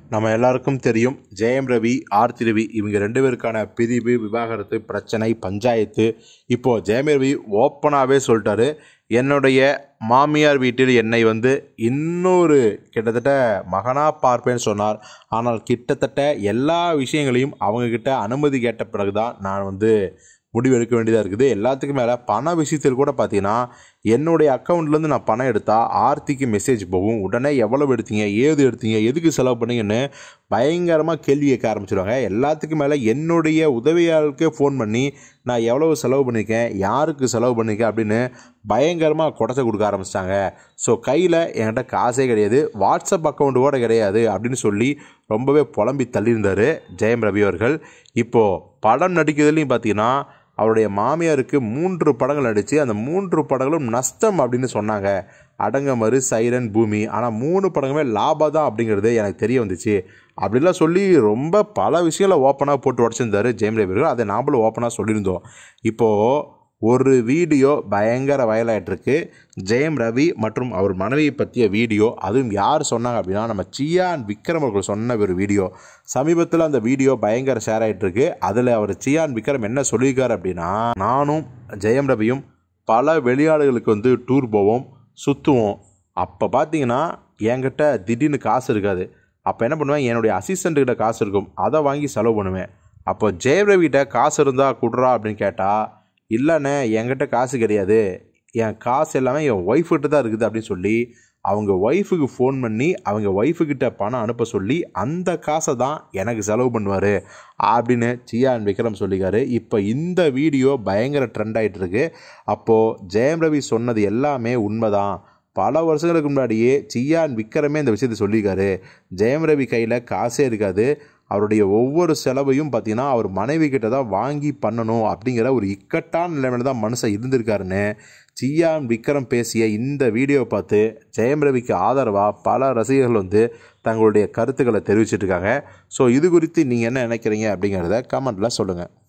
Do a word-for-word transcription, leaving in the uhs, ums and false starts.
நம்ம எல்லாருக்கும் தெரியும் ஜெயம் ரவி, ஆர்த்தி ரவி இவங்க ரெண்டு பேருக்கான பிரிவு, விவாகரத்து பிரச்சனை, பஞ்சாயத்து. இப்போது ஜெயம் ரவி ஓப்பனாகவே சொல்லிட்டாரு, என்னுடைய மாமியார் வீட்டில் என்னை வந்து இன்னொரு கிட்டத்தட்ட மகனாக பார்ப்பேன்னு சொன்னார். ஆனால் கிட்டத்தட்ட எல்லா விஷயங்களையும் அவங்கக்கிட்ட அனுமதி கேட்ட பிறகு தான் நான் வந்து முடிவு எடுக்க வேண்டியதாக இருக்குது. எல்லாத்துக்கும் மேலே பண விஷயத்தில் கூட பார்த்தீங்கன்னா, என்னுடைய அக்கௌண்ட்லேருந்து நான் பணம் எடுத்தால் ஆர்த்திக்கு மெசேஜ் போகும். உடனே எவ்வளவு எடுத்தீங்க, ஏது எடுத்தீங்க, எதுக்கு செலவு பண்ணீங்கன்னு பயங்கரமாக கேள்வி கேட்க ஆரம்பிச்சிடுவாங்க. எல்லாத்துக்கும் மேலே என்னுடைய உதவியாளருக்கே ஃபோன் பண்ணி நான் எவ்வளவு செலவு பண்ணியிருக்கேன், யாருக்கு செலவு பண்ணியிருக்கேன் அப்படின்னு பயங்கரமாக குடச்ச கொடுக்க ஆரம்பிச்சிட்டாங்க. ஸோ கையில் என்கிட்ட காசே கிடையாது, வாட்ஸ்அப் அக்கௌண்ட்டு கூட கிடையாது அப்படின்னு சொல்லி ரொம்பவே புலம்பி தள்ளியிருந்தார் ஜெயம் ரவி அவர்கள். இப்போது படம் நடிக்கிறதுலையும் பார்த்தீங்கன்னா, அவருடைய மாமியாருக்கு மூன்று படங்கள் நடித்து அந்த மூன்று படங்களும் நஷ்டம் அப்படின்னு சொன்னாங்க. அடங்கமறு, சைரன், பூமி. ஆனால் மூணு படங்களுமே லாபம் தான் அப்படிங்கிறது எனக்கு தெரிய வந்துச்சு. அப்படிலாம் சொல்லி ரொம்ப பல விஷயங்களை ஓப்பனாக போட்டு உடச்சிருந்தார் ஜெயம் ரவி அவர்கள். அதை நாமளும் ஓப்பனாக சொல்லியிருந்தோம். இப்போது ஒரு வீடியோ பயங்கர வயலாயிட்டிருக்கு. ஜெயம் ரவி மற்றும் அவர் மனைவியை பற்றிய வீடியோ. அதுவும் யார் சொன்னாங்க அப்படின்னா, நம்ம சியான் விக்ரம் அவர்கள் சொன்ன ஒரு வீடியோ. சமீபத்தில் அந்த வீடியோ பயங்கர ஷேர் ஆகிட்டுருக்கு. அதில் அவர் சியான் விக்ரம் என்ன சொல்லியிருக்காரு அப்படின்னா, நானும் ஜெயம் ரவியும் பல வெளிநாடுகளுக்கு வந்து டூர் போவோம், சுற்றுவோம். அப்போ பார்த்தீங்கன்னா என்கிட்ட திடீர்னு காசு இருக்காது. அப்போ என்ன பண்ணுவேன், என்னுடைய அசிஸ்டண்ட்டுக்கிட்ட காசு இருக்கும், அதை வாங்கி செலவு பண்ணுவேன். அப்போ ஜெயம் ரவிகிட்ட காசு இருந்தால் கொடுறா அப்படின்னு கேட்டால், இல்லைண்ணே என்கிட்ட காசு கிடையாது, என் காசு எல்லாமே என் ஒய்ஃப்கிட்ட தான் இருக்குது அப்படின்னு சொல்லி அவங்க ஒய்ஃபுக்கு ஃபோன் பண்ணி அவங்க ஒய்ஃபுக்கிட்ட பணம் அனுப்ப சொல்லி அந்த காசை தான் எனக்கு செலவு பண்ணுவார் அப்படின்னு சியான் விக்ரம் சொல்லிக்காரு. இப்போ இந்த வீடியோ பயங்கர ட்ரெண்ட் ஆகிட்டுருக்கு. அப்போது ஜெயம் ரவி சொன்னது எல்லாமே உண்மைதான். பல வருஷங்களுக்கு முன்னாடியே சியான் விக்ரமே இந்த விஷயத்தை சொல்லியிருக்காரு. ஜெயம் ரவி கையில் காசே இருக்காது, அவருடைய ஒவ்வொரு செலவையும் பார்த்தீங்கன்னா அவர் மனைவி கிட்ட தான் வாங்கி பண்ணணும் அப்படிங்கிற ஒரு இக்கட்டான நிலைமையில தான் மனுஷன் இருந்திருக்காருன்னு சியான் விக்ரம் பேசிய இந்த வீடியோவை பார்த்து ஜெயம் ரவிக்கு ஆதரவாக பல ரசிகர்கள் வந்து தங்களுடைய கருத்துக்களை தெரிவிச்சிட்ருக்காங்க. ஸோ இது குறித்து நீங்கள் என்ன நினைக்கிறீங்க அப்படிங்கிறத கமெண்ட்டில் சொல்லுங்கள்.